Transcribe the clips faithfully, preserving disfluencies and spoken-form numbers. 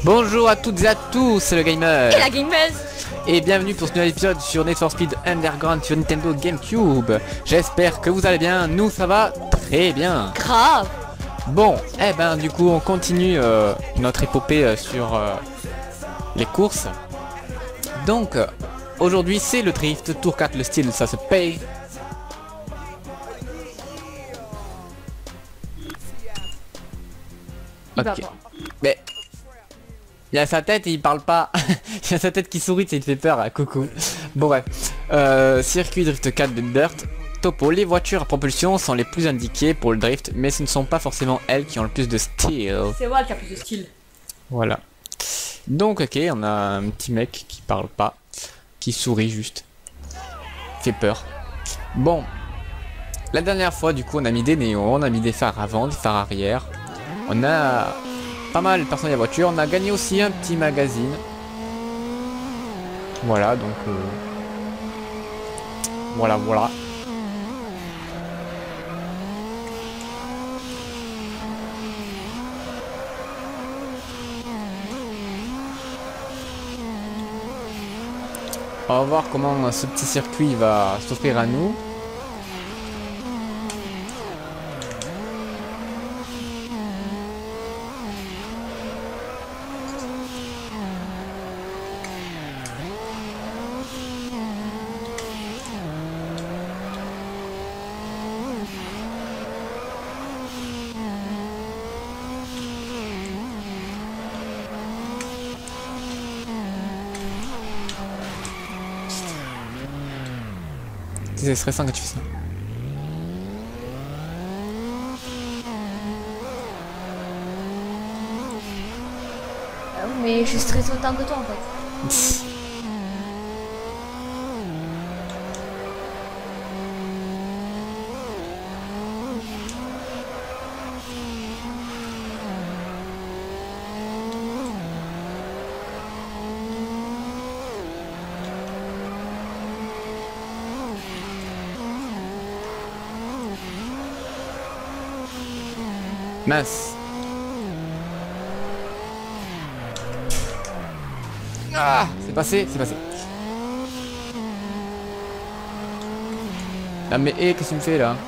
Bonjour à toutes et à tous, c'est le gamer et la gameuse. Et bienvenue pour ce nouvel épisode sur Need for Speed Underground sur Nintendo GameCube. J'espère que vous allez bien, nous ça va très bien. Grave. Bon, eh ben du coup on continue euh, notre épopée euh, sur euh, les courses. Donc euh, aujourd'hui c'est le drift, tour quatre, le style ça se paye. Ok, mais il a sa tête et il parle pas. Il a sa tête qui sourit, ça il te fait peur, hein. Coucou. Bon bref, euh, circuit drift quatre de Dirt. Topo, les voitures à propulsion sont les plus indiquées pour le drift, mais ce ne sont pas forcément elles qui ont le plus de style. C'est moi qui a plus de style. Voilà. Donc ok, on a un petit mec qui parle pas, qui sourit juste. Fait peur. Bon. La dernière fois du coup on a mis des néons, on a mis des phares avant, des phares arrière. On a pas mal personnel de la voiture, on a gagné aussi un petit magazine. Voilà donc euh... voilà voilà. On va voir comment ce petit circuit va s'offrir à nous. C'est stressant quand tu fais ça. Ah oui, mais je suis stressé autant que toi en fait. Mince. Ah, c'est passé, c'est passé. Ah mais hé, qu'est-ce que tu me fais là?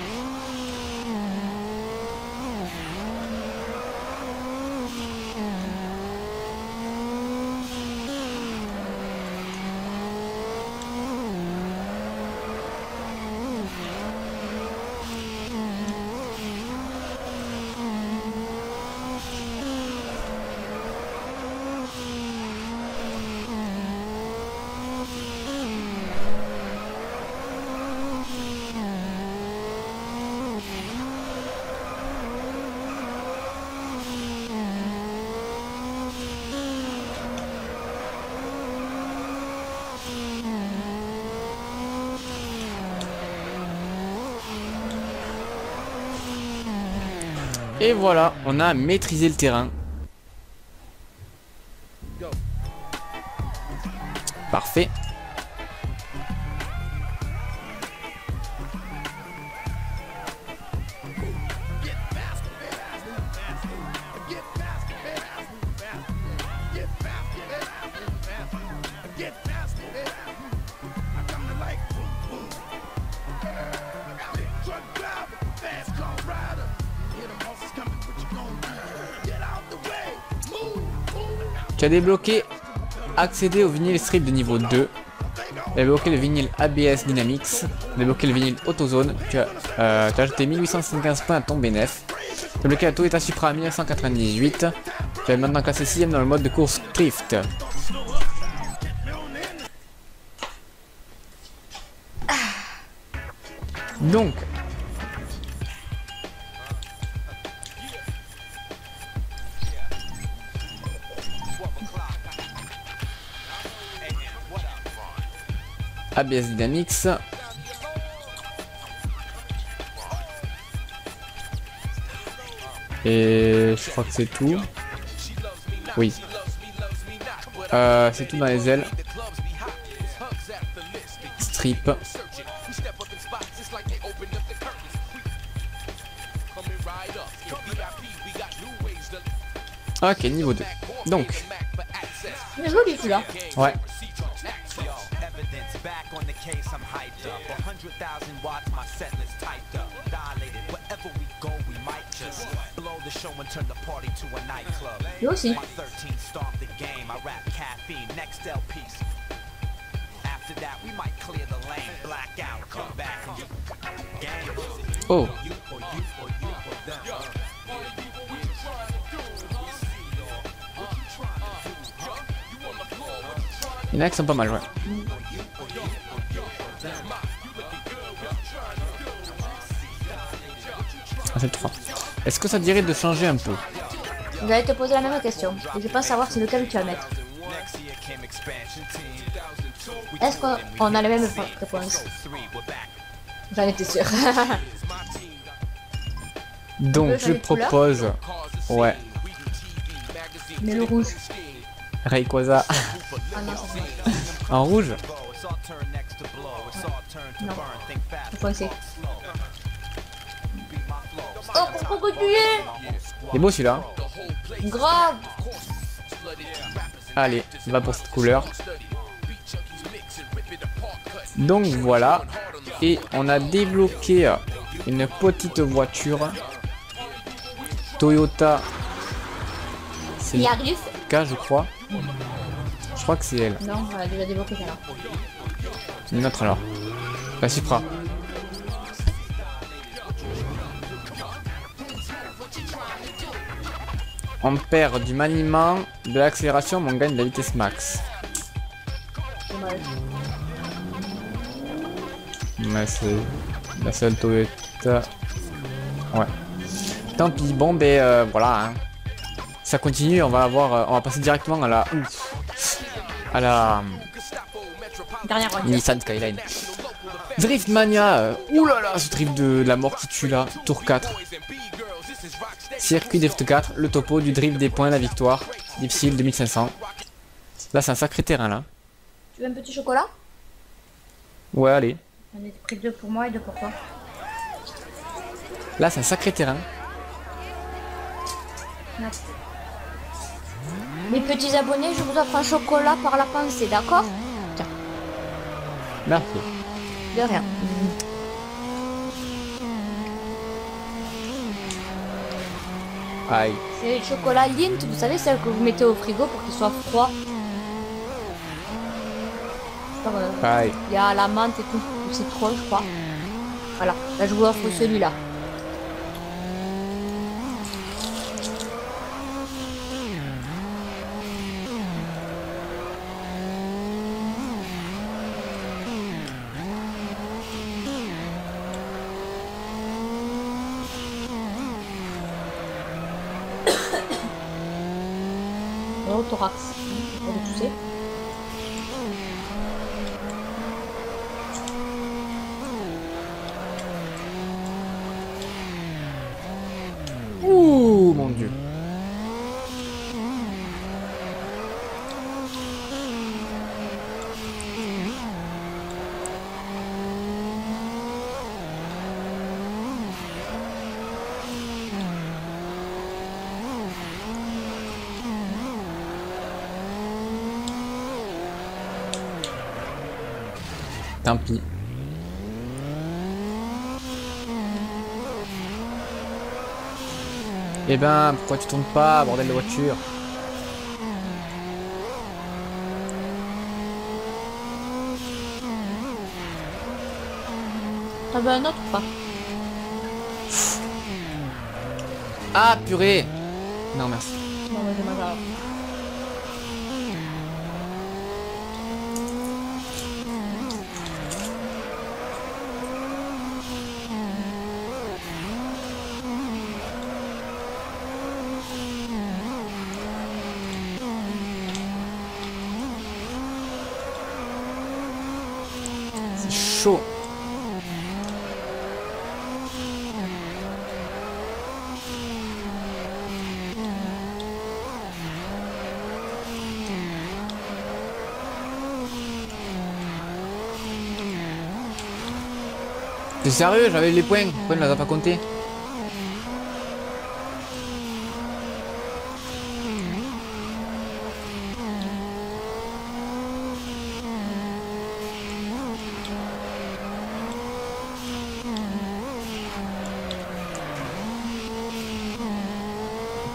Et voilà, on a maîtrisé le terrain. Parfait. Tu as débloqué accéder au vinyle strip de niveau deux. Tu as débloqué le vinyle A B S Dynamics. Tu as débloqué le vinyle AutoZone. Tu as, euh, tu as ajouté mille huit cent soixante-quinze points à ton bénéf. Tu as débloqué la Toyota Supra mille neuf cent quatre-vingt-dix-huit. Tu es maintenant classé sixième dans le mode de course drift. Donc A B S Dynamics. Et je crois que c'est tout. Oui. Euh, c'est tout dans les ailes. Strip. Ok, niveau deux. Donc. Il est joli celui-là. Ouais. Lui aussi. Oh. Il y en a qui sont pas mal, ouais. Ah, c'est le trois. Est-ce que ça te dirait de changer un peu? J'allais te poser la même question. Et je pense savoir c'est lequel tu vas mettre. Est-ce qu'on a les mêmes réponses? J'en étais sûr. Donc je propose... Ouais. Mais le rouge. Rayquaza. Ah non, ça c'est... En rouge? Ouais. Non. Faut foncé. Oh, pourquoi que tu es? Il est beau celui-là. Grave. Allez, on va pour cette couleur. Donc voilà. Et on a débloqué une petite voiture. Toyota. C'est Il arrive. K, je crois. Je crois que c'est elle. Non, on l'a déjà débloqué celle-là. Une autre alors. La Supra. On perd du maniement, de l'accélération, mais on gagne de la vitesse max. Dommage. Mais c'est la seule Toyota. Ouais. Tant pis. Bon ben euh, voilà. Hein. Ça continue. On va avoir. Euh, on va passer directement à la. À la. Dernière ronde. Nissan Skyline. Driftmania. Euh, ouh là là, ce drift de la mort qui tue là. Tour quatre. Circuit Drift quatre. Le topo du drift des points, la victoire. Difficile deux mille cinq cents. Là, c'est un sacré terrain là. Tu veux un petit chocolat? Ouais, allez. J'en ai pris deux pour moi et deux pour toi. Là, c'est un sacré terrain. Merci. Mes petits abonnés, je vous offre un chocolat par la pensée, d'accord? Tiens. Merci. De rien. Aïe. C'est le chocolat Lindt, vous savez, celle que vous mettez au frigo pour qu'il soit froid. Euh, Aïe. Il y a la menthe et tout, le citron, je crois. Voilà, là je vous offre celui-là. Oh, thorax. Pour le tousser. Ouh, mon dieu. Tant pis. Eh ben, pourquoi tu tournes pas, bordel de voiture? T'en veux un autre ou pas? Ah, purée. Non, merci. Non, mais dommage alors. C'est chaud. T'es sérieux? J'avais les points. Pourquoi il ne les a pas comptés?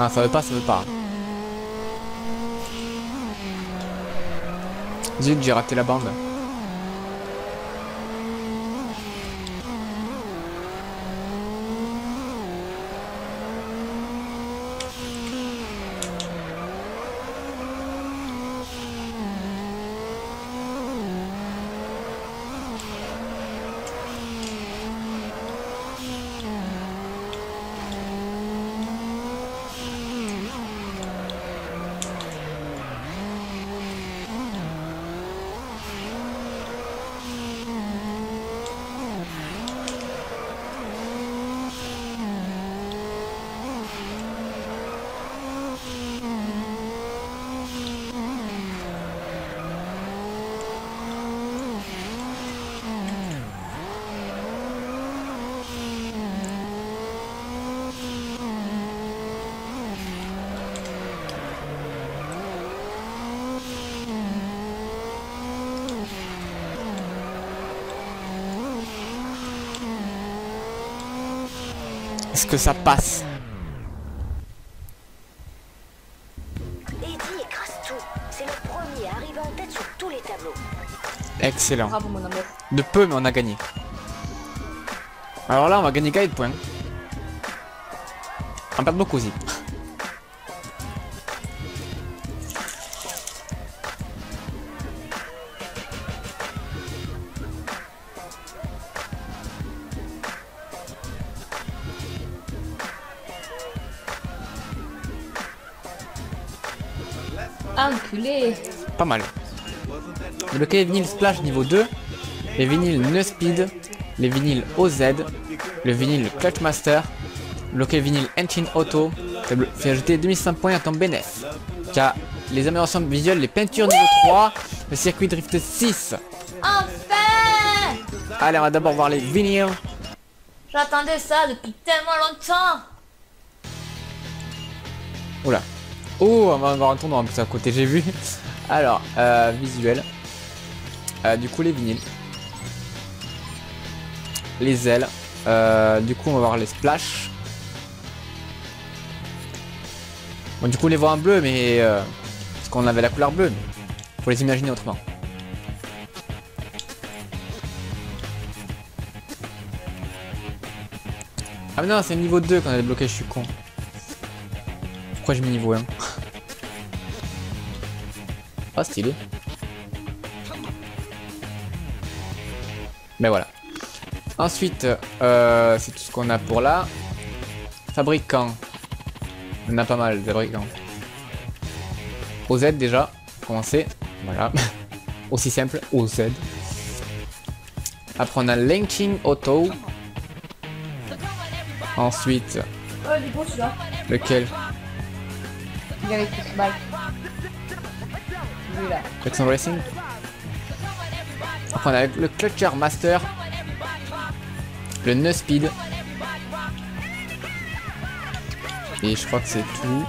Quand ça veut pas, ça veut pas. Zut, j'ai raté la bande. Est-ce que ça passe? Eddie écrase tout. C'est le premier à arriver en tête sur tous les tableaux. Excellent. Bravo mon amour. De peu, mais on a gagné. Alors là, on va gagner quatre points. On perd beaucoup aussi. Enculé. Pas mal. Débloquer les vinyles Splash niveau deux, les vinyles No Speed, les vinyles O Z, le vinyle Clutch Master, bloquer le vinyle Engine Auto, ça fait ajouter deux mille cinq points à ton bénéf. Car les améliorations visuelles, les peintures niveau trois, le circuit Drift six. Enfin! Allez, on va d'abord voir les vinyles. J'attendais ça depuis tellement longtemps. Oula. Oh, on va avoir un tournoi en plus à côté, j'ai vu. Alors, euh, visuel. Euh, du coup, les vinyles. Les ailes. Euh, du coup, on va voir les splash. Bon, du coup, on les voit en bleu, mais... Euh, parce qu'on avait la couleur bleue. Mais faut les imaginer autrement. Ah mais non, c'est niveau deux qu'on a débloqué, je suis con. Pourquoi j'ai mis niveau un? Ah, stylé. Mais voilà. Ensuite, euh, c'est tout ce qu'on a pour là. Fabricant. On a pas mal de fabricants. O Z déjà, pour commencer. Voilà. Aussi simple, O Z. Après on a Linking Auto. Ensuite, Oh, il est beau celui-là. lequel? Il est avec ce bike. Lui là. Jackson Racing. Après on a le Clutcher Master. Le No Speed. Et je crois que c'est tout.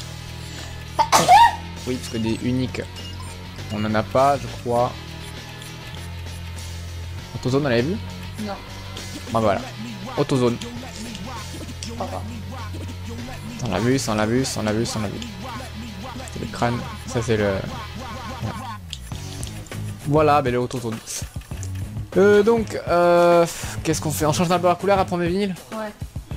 Oui, parce que des uniques, on en a pas, je crois. Autozone, on l'avait vu? Non. Bon voilà. Autozone. Pas grave. On l'a vu, ça on l'a vu, ça on l'a vu, ça on l'a vu. C'est le crâne, ça c'est le... Voilà, ben le autozone. Euh, donc, euh, qu'est-ce qu'on fait? On change un peu la couleur après mes vinyles? Ouais.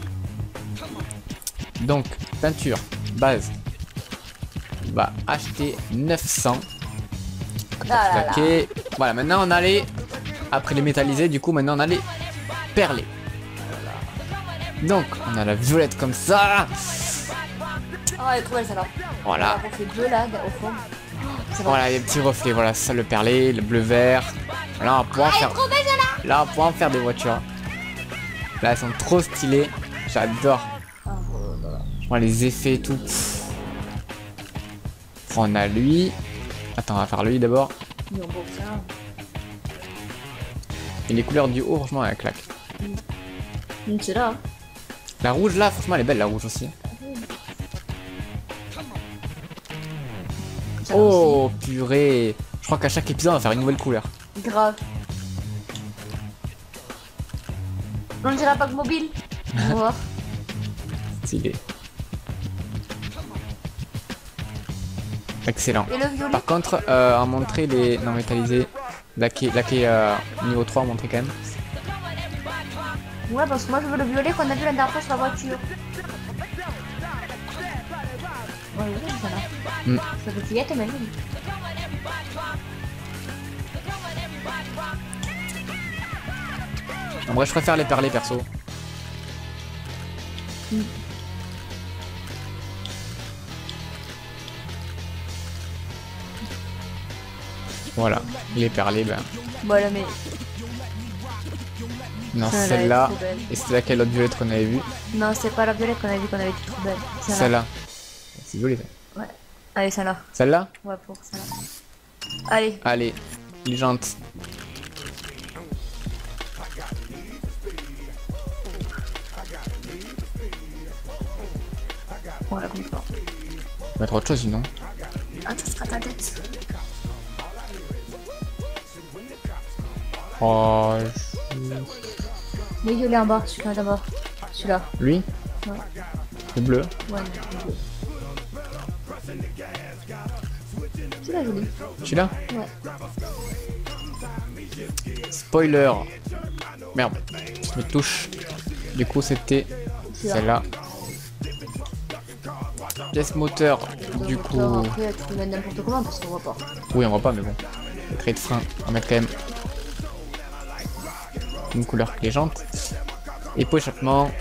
Donc, peinture, base. On va acheter neuf cents. Ah là là. Ok. Voilà, maintenant on a les... Après les métallisés, du coup maintenant on a les perlés. Donc, on a la violette comme ça. Oh, elle est trop belle celle-là. Voilà. On fait bleu là, au fond. C'est bon. Voilà, les petits reflets, voilà, ça le perlé, le bleu vert. Là, on va pouvoir faire... Trop belle celle-là. Là, on va pouvoir en faire des voitures. Là, elles sont trop stylées. J'adore. Oh, Voilà, les effets et tout. On a lui. Attends, on va faire lui d'abord. ils ont beau que ça. Et les couleurs du haut, franchement, elles claquent. Hum, c'est là. Hein. La rouge, là, franchement, elle est belle, la rouge aussi. Ça là Oh, purée. Je crois qu'à chaque épisode, on va faire une nouvelle couleur. aussi. Grave. On dirait pas que mobile. On va voir. Stylé. Excellent. Et le violet? Par contre, euh, à montrer les non métallisés, la qui la qui est euh, niveau trois, à montrer quand même. Ouais, parce que moi je veux le violet qu'on a vu la dernière fois sur la voiture. Ouais, oui, ça là. Mm. Ça fait fillette, mais oui. En vrai, je préfère les perlés perso. Mm. Voilà, les perlés, ben. Voilà, mais Non, celle-là est celle-là. trop belle. Et c'était laquelle autre violette qu'on avait vue? Non, c'est pas la violette qu'on avait dit qu'on avait dit trop belle. Celle-là. Celle-là. C'est joli ça. Ouais. Allez, celle-là. Celle-là? Ouais, pour celle-là. Allez. Allez, les jantes. Voilà, comme ça. On va mettre autre chose sinon. Ah, ça sera ta tête. Oh, Le violet en bas, celui-là d'abord. Celui-là. lui? Ouais. Le bleu. Ouais, non, celui-là joli. Celui-là? Ouais. Spoiler. Merde, je me touche. Du coup, c'était Celui-là. celle-là. Pièce moteur. Du coup, Après, tu peux mettre n'importe comment parce qu'on voit pas. oui, on voit pas, mais bon. Le trait de frein, on va mettre quand même une couleur que les jantes. Et pour échappement,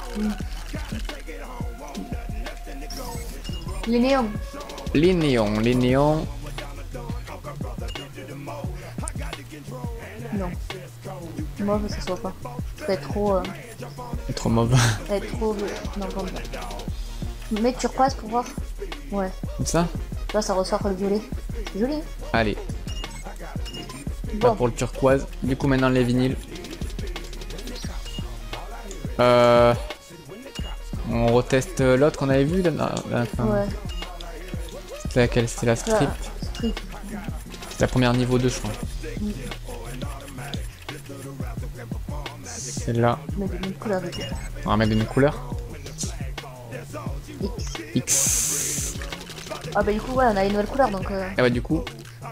Les néons. les néons. Les néons. Non. Moi, ça se voit pas. Ça va être trop. Euh... Trop mauvais. Ça va être trop. Non, comme ça. Mets turquoise pour voir. Ouais. Comme ça? Là, ça ressort le violet. C'est joli. Hein. Allez, Bon. pas pour le turquoise. Du coup, maintenant les vinyles. Euh, on reteste l'autre qu'on avait vu là, là, là, enfin, Ouais. c'était laquelle? C'était la strip. Là, strip. C'est la première niveau deux, je crois. Celle-là. Mais de une couleur de tout. On va mettre une couleur. X. X. Ah, bah, du coup, ouais, on a une nouvelle couleur donc. Euh... Et ouais, du coup, Ah,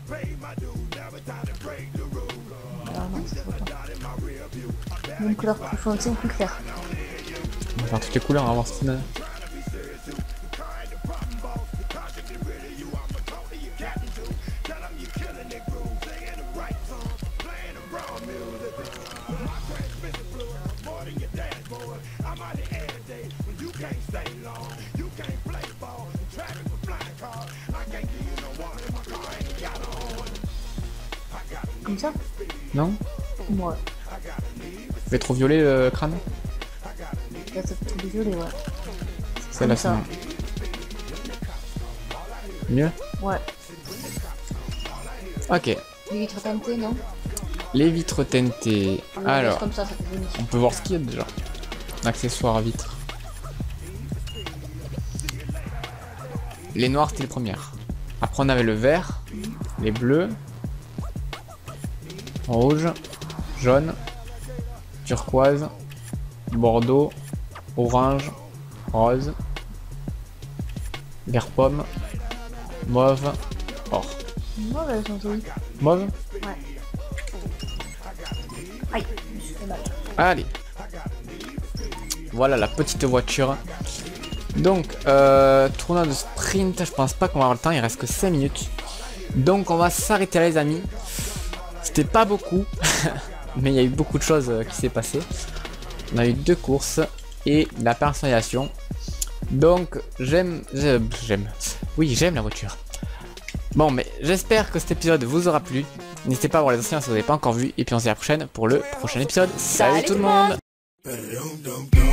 non, ça se voit pas. Une couleur plus foncée, plus claire. on va faire toutes les couleurs, on va voir ce qu'il y en a. Comme ça? Non? Ouais. Vous fait trop violet le crâne? Là, ça fait trop violet, ouais. Celle-là, Comme ça. c'est mieux? Ouais. Ok. Les vitres teintées, non? Les vitres teintées. On les laisse Alors, comme ça, ça fait joli. on peut voir ce qu'il y a déjà. Accessoires à vitres. Les noirs, c'était les premières. Après, on avait le vert, les bleus, rouge, jaune, turquoise, bordeaux, orange, rose, vert pomme, mauve, or. Moi, elles sont jolies. Mauve? Ouais. Aïe, je me suis fait mal. Allez. Voilà la petite voiture. Donc, euh, tournoi de sprint, je pense pas qu'on va avoir le temps, il reste que cinq minutes. Donc on va s'arrêter là les amis. C'était pas beaucoup, mais il y a eu beaucoup de choses qui s'est passé. On a eu deux courses et la personnalisation. Donc j'aime, j'aime, oui j'aime la voiture. Bon mais j'espère que cet épisode vous aura plu. N'hésitez pas à voir les anciens si vous n'avez pas encore vu. Et puis on se dit à la prochaine pour le prochain épisode. Salut, Salut tout le monde.